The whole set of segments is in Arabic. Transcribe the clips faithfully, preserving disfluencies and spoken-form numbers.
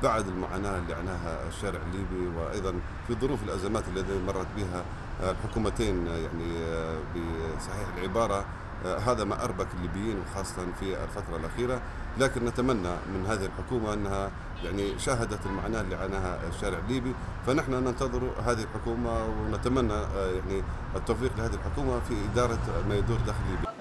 بعد المعاناة اللي عاناها الشارع الليبي، وأيضا في ظروف الأزمات التي مرت بها الحكومتين يعني بصحيح العبارة. هذا ما أربك الليبيين وخاصة في الفترة الأخيرة، لكن نتمنى من هذه الحكومة أنها يعني شاهدت المعاناة اللي عاناها الشارع الليبي، فنحن ننتظر هذه الحكومة ونتمنى يعني التوفيق لهذه الحكومة في إدارة ما يدور داخل ليبيا.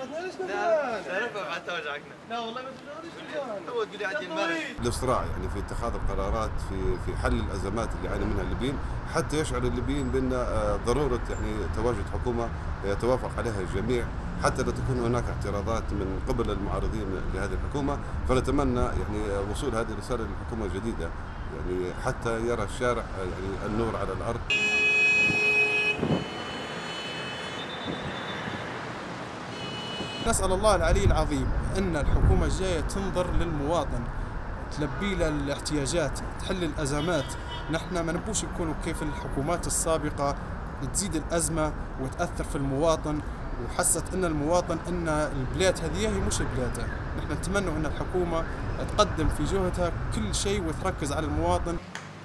لا والله ما تقدرش هو تقول لي عندي المرض. الإسراع يعني في اتخاذ القرارات في في حل الأزمات اللي يعاني منها الليبيين، حتى يشعر الليبيين بأن ضرورة يعني تواجد حكومة يتوافق عليها الجميع، حتى لا تكون هناك اعتراضات من قبل المعارضين لهذه الحكومة. فنتمنى يعني وصول هذه الرسالة للحكومة الجديدة يعني حتى يرى الشارع يعني النور على الأرض. نسأل الله العلي العظيم أن الحكومة الجاية تنظر للمواطن، تلبي له الاحتياجات، تحل الأزمات. نحن ما نبوش نكونوا كيف الحكومات السابقة تزيد الأزمة وتأثر في المواطن، وحست أن المواطن أن البلاد هذه هي مش بلاده. نحن نتمنى أن الحكومة تقدم في جهدها كل شيء وتركز على المواطن.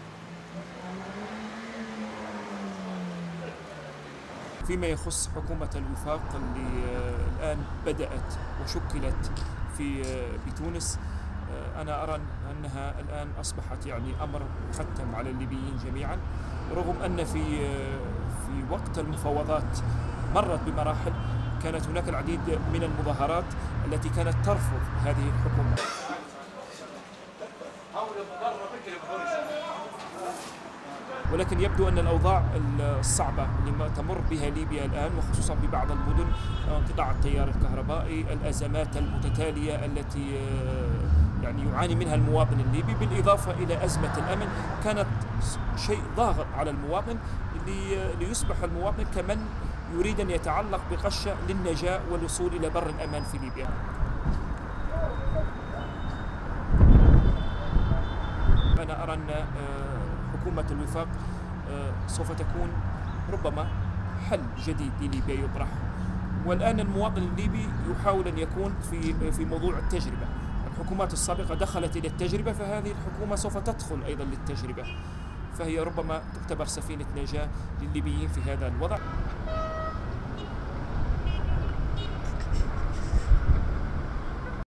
فيما يخص حكومة الوفاق اللي الآن بدأت وشكلت في بتونس، أنا أرى أنها الآن أصبحت يعني أمر محتم على الليبيين جميعا، رغم أن في في وقت المفاوضات مرت بمراحل كانت هناك العديد من المظاهرات التي كانت ترفض هذه الحكومة. ولكن يبدو أن الأوضاع الصعبة اللي تمر بها ليبيا الآن، وخصوصا في بعض المدن، انقطاع التيار الكهربائي، الأزمات المتتالية التي يعني يعاني منها المواطن الليبي، بالإضافة إلى أزمة الأمن، كانت شيء ضاغط على المواطن ليصبح المواطن كمن يريد أن يتعلق بقشة للنجاة والوصول إلى بر الأمان في ليبيا. أنا أرى أن حكومة الوفاق سوف تكون ربما حل جديد لليبيا يطرح، والآن المواطن الليبي يحاول أن يكون في في موضوع التجربة. الحكومات السابقة دخلت إلى التجربة، فهذه الحكومة سوف تدخل أيضا للتجربة، فهي ربما تعتبر سفينة نجاة للليبيين في هذا الوضع.